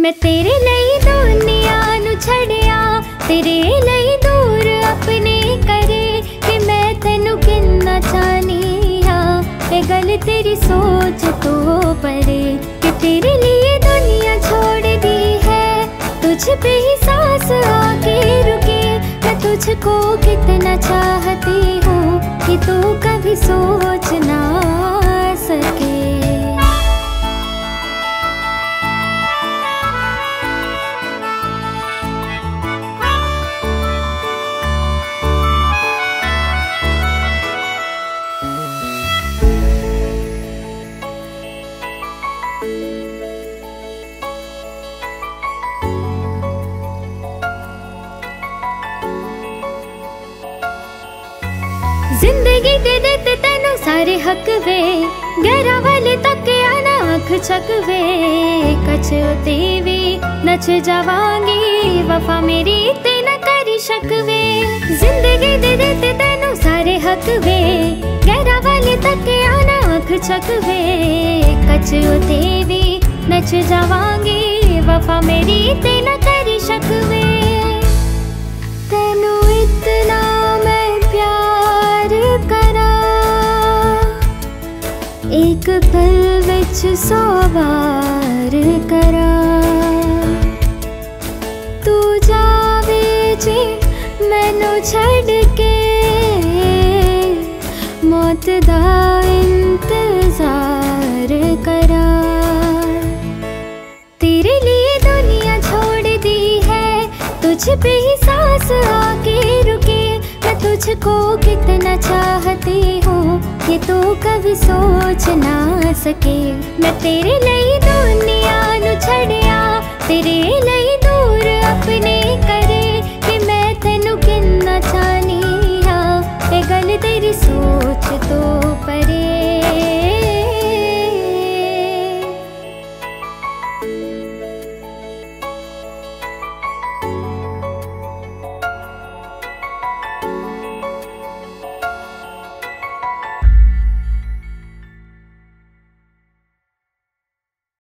मैं तेरे लई दुनिया नु छड़िया, तेरे लई दूर अपने करे कि मैं तेनू किन्ना चाहनी हाँ। ये गल तेरी सोच तो परे कि तेरे लिए दुनिया छोड़ दी है। तुझ पे ही सांस आके रुके, मैं तुझको कितना चाहती हूँ कि तू कभी सोच ना सके। जिंदगी दे देते तेनू सारे हक वे, गहरा वाले तक आना आँख छक वे। कछोते वे नच जावांगी, वफा मेरी ते न करी शक वे। जिंदगी दे देते तेनू सारे हक वे, गहरा वाले तक आना आँख छक वे। कछोते वे नच जावांगी, वफा मेरी ते न करी शक वे। तेनू इतना मैं प्यार करा, एक पल विच 100 बार करा। तू जावे जे मैनू छड़ के, मौत दा इंतजार करा। तेरे लिए दुनिया छोड़ दी है, तुझ पे ही सांस आके रुके। मैं तुझको कितना चाहती हूँ कि तू कभी सोच ना सके। मैं तेरे लिए दुनिया नु छड़िया, तेरे लिए दूर अपने करे कि मैं तेनू किन्ना चाहती